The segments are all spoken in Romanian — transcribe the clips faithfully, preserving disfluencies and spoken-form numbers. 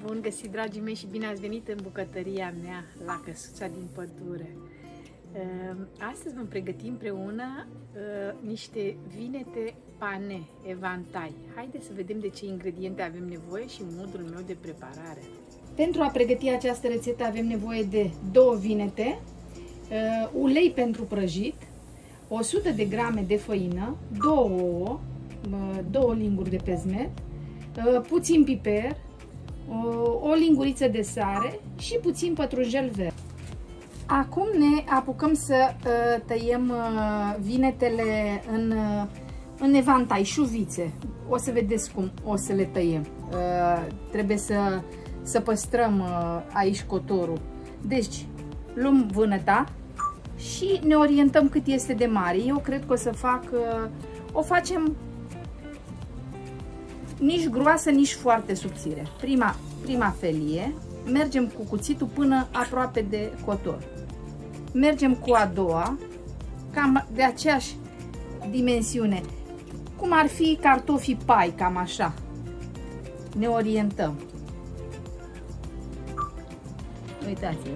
Bun găsit, dragii mei, și bine ați venit în bucătăria mea la Căsuța din Pădure. Astăzi vom pregăti împreună niște vinete pane evantai. Haideți să vedem de ce ingrediente avem nevoie și modul meu de preparare. Pentru a pregăti această rețetă avem nevoie de două vinete, ulei pentru prăjit, o sută de grame de făină, două ouă, două linguri de pezmet, puțin piper, o linguriță de sare și puțin pătrunjel verde. Acum ne apucăm să tăiem vinetele în, în evantai, șuvițe. O să vedeți cum o să le tăiem. Trebuie să, să păstrăm aici cotorul. Deci, luăm vânăta și ne orientăm cât este de mare. Eu cred că o să fac, o facem nici groasă, nici foarte subțire. Prima, prima felie, mergem cu cuțitul până aproape de cotor. Mergem cu a doua, cam de aceeași dimensiune, cum ar fi cartofii pai, cam așa. Ne orientăm. Uitați-vă.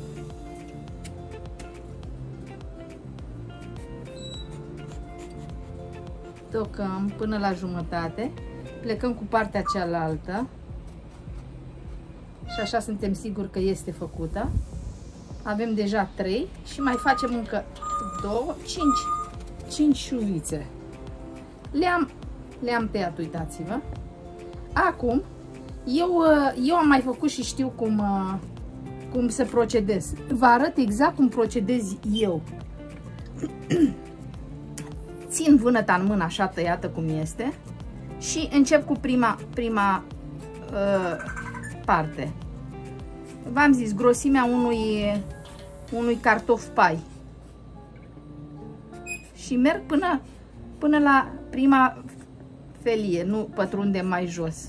Tocăm până la jumătate. Plecăm cu partea cealaltă și așa suntem siguri că este făcută. Avem deja trei și mai facem încă două, cinci, cinci șuvițe. Le-am le-am tăiat, uitați-vă. Acum, eu, eu am mai făcut și știu cum, cum să procedez. Vă arăt exact cum procedez eu. Țin vânăta în mână așa tăiată cum este. Și încep cu prima, prima uh, parte. V-am zis, grosimea unui, unui cartof pai. Și merg până, până la prima felie, nu pătrundem mai jos.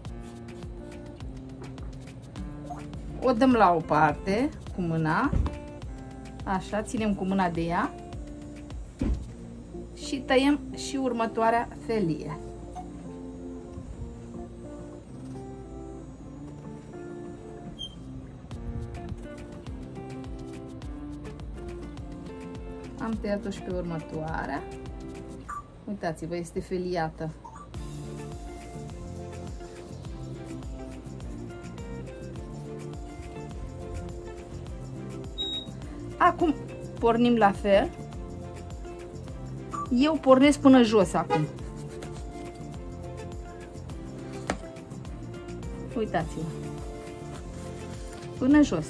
O dăm la o parte cu mâna, așa, ținem cu mâna de ea și tăiem și următoarea felie. Am tăiat-o și pe următoarea. Uitați-vă, este feliată. Acum pornim la fel. Eu pornesc până jos acum. Uitați-vă. Până jos.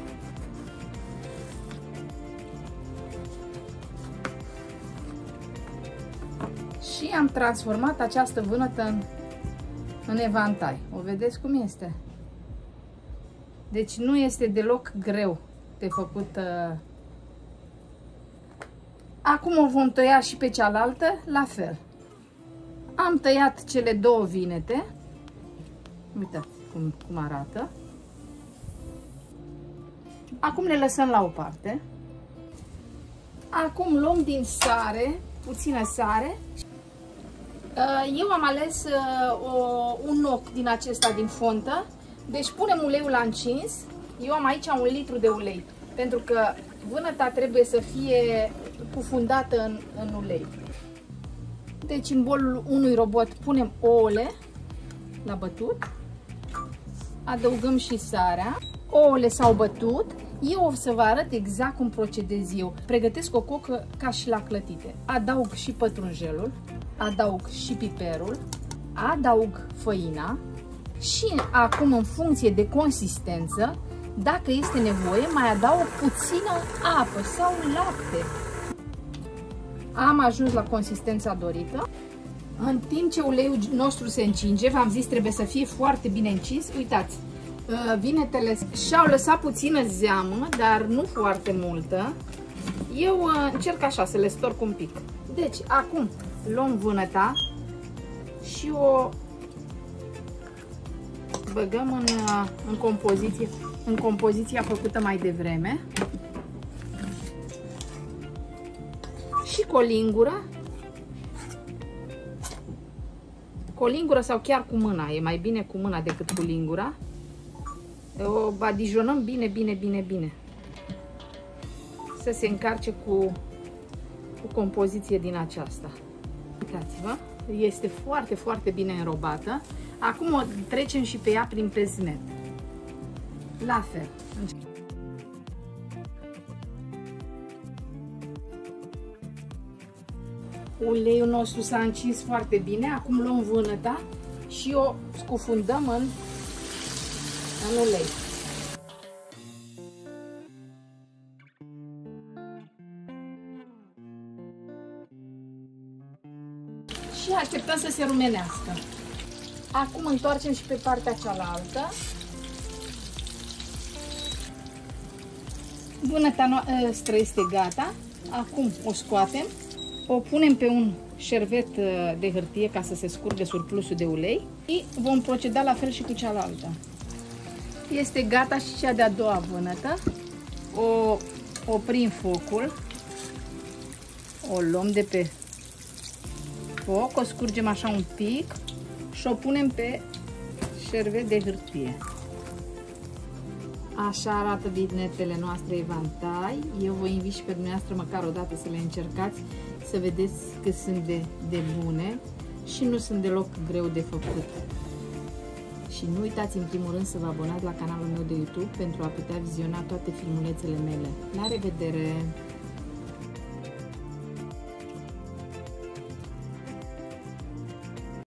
Și am transformat această vânătă în, în evantai. O vedeți cum este? Deci nu este deloc greu de făcut. Uh... Acum o vom tăia și pe cealaltă, la fel. Am tăiat cele două vinete. Uitați cum, cum arată. Acum le lăsăm la o parte. Acum luăm din sare, puțină sare. Eu am ales o, un ochi din acesta din fontă. Deci punem uleiul la încins. Eu am aici un litru de ulei, pentru că vânăta trebuie să fie cufundată în, în ulei. Deci în bolul unui robot punem ouăle la bătut. Adăugăm și sarea. Ouăle s-au bătut. Eu o să vă arăt exact cum procedez eu. Pregătesc o cocă ca și la clătite. Adaug și pătrunjelul, adaug și piperul, adaug făina și acum, în funcție de consistență, dacă este nevoie, mai adaug puțină apă sau lapte. Am ajuns la consistența dorită. În timp ce uleiul nostru se încinge, v-am zis, trebuie să fie foarte bine încins. Uitați, vinetele și-au lăsat puțină zeamă, dar nu foarte multă. Eu încerc așa să le storc un pic. Deci, acum luăm vânăta și o băgăm în, în compoziție, în compoziția făcută mai devreme. Și cu o lingură, cu o lingură sau chiar cu mâna, e mai bine cu mâna decât cu lingura. O badijonăm bine, bine, bine, bine. Să se încarce cu, cu compoziție din aceasta. Uitați-vă, este foarte, foarte bine înrobată. Acum o trecem și pe ea prin pezmet. La fel. Uleiul nostru s-a încins foarte bine. Acum luăm vânăta și o scufundăm în, în ulei. Și așteptăm să se rumenească. Acum întoarcem și pe partea cealaltă. Vânăta noastră este gata. Acum o scoatem. O punem pe un șervet de hârtie ca să se scurgă surplusul de ulei și vom proceda la fel și cu cealaltă. Este gata și cea de-a doua vânătă. O oprim focul. O luăm de pe foc, o scurgem așa un pic și o punem pe șervet de hârtie. Așa arată vinetele noastre evantai. Eu vă invit și pe dumneavoastră măcar o dată să le încercați, să vedeți că sunt de, de bune și nu sunt deloc greu de făcut. Și nu uitați în primul rând să vă abonați la canalul meu de YouTube pentru a putea viziona toate filmulețele mele. La revedere!